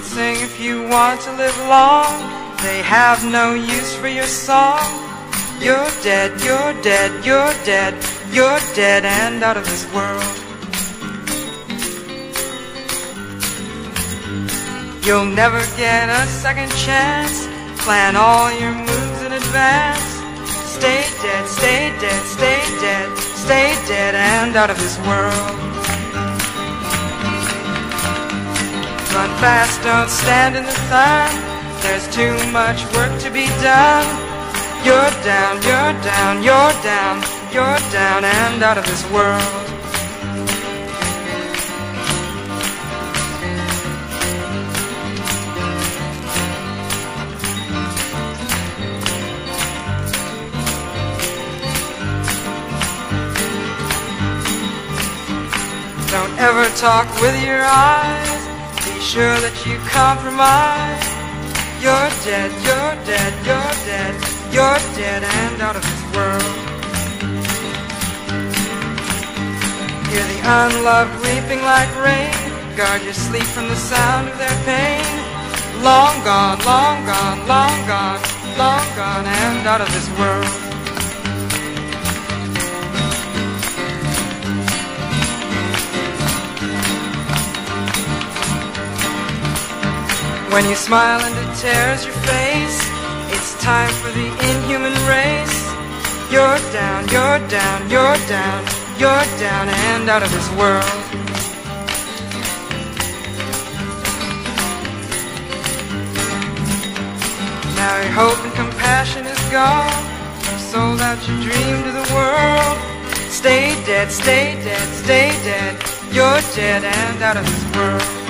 Don't sing if you want to live long. They have no use for your song. You're dead, you're dead, you're dead, you're dead and out of this world. You'll never get a second chance. Plan all your moves in advance. Stay dead, stay dead, stay dead, stay dead and out of this world. Run fast, don't stand in the sun. There's too much work to be done. You're down, you're down, you're down, you're down and out of this world. Don't ever talk with your eyes. Be sure that you compromise. You're dead, you're dead, you're dead, you're dead and out of this world. Hear the unloved weeping like rain. Guard your sleep from the sound of their pain. Long gone, long gone, long gone, long gone and out of this world. When you smile and it tears your face, it's time for the inhuman race. You're down, you're down, you're down, you're down and out of this world. Now your hope and compassion is gone. You've sold out your dream to the world. Stay dead, stay dead, stay dead. You're dead and out of this world.